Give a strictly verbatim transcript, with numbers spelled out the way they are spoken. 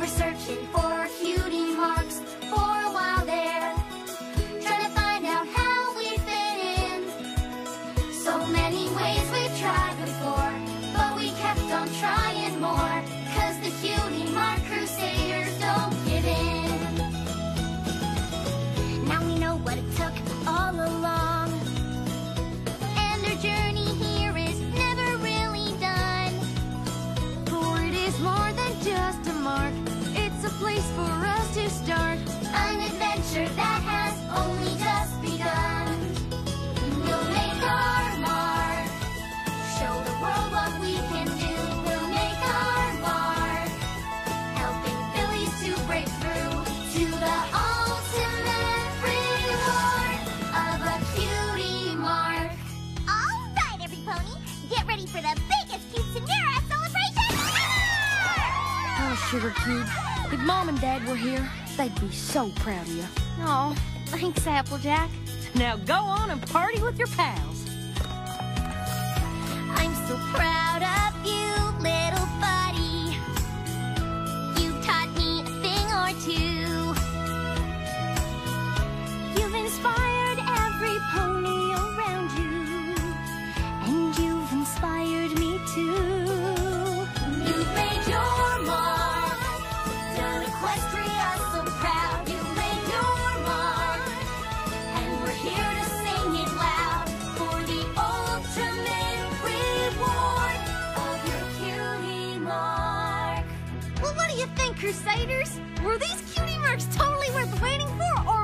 were searching for cutie marks for a while there, trying to find out how we fit in. So many ways we've tried before, but we kept on trying more, 'cause the cutie mark crusaders don't give in. Now we know what it took all along, and our journey here is never really done. For it is more than just a mark, it's a place for us to start. An adventure that has only just begun. We'll make our mark, show the world what we can do. We'll make our mark, helping Phillies to break through to the ultimate reward of a cutie mark. All right, every pony, get ready for the biggest Quinceanera celebration ever! Oh, Sugar Cube, if Mom and Dad were here, they'd be so proud of you. Oh, thanks, Applejack. Now go on and party with your pals. I'm so proud of you, little buddy. You taught me a thing or two. You've inspired every pony around you, and you've inspired me too. You've made your mark, done Equestria so proud. You made your mark, and we're here to sing it loud for the ultimate reward of your cutie mark. Well, what do you think, Crusaders? Were these cutie marks totally worth waiting for, or